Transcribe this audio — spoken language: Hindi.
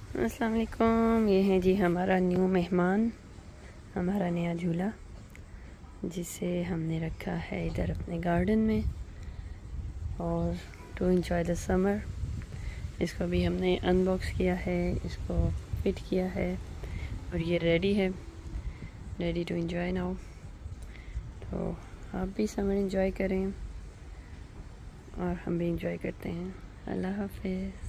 अस्सलाम वालेकुम। ये है जी हमारा न्यू मेहमान, हमारा नया झूला, जिसे हमने रखा है इधर अपने गार्डन में और टू एंजॉय द समर। इसको भी हमने अनबॉक्स किया है, इसको फिट किया है और ये रेडी है, रेडी टू एंजॉय नाउ। तो आप भी समर एंजॉय करें और हम भी एंजॉय करते हैं। अल्लाह हाफिज़।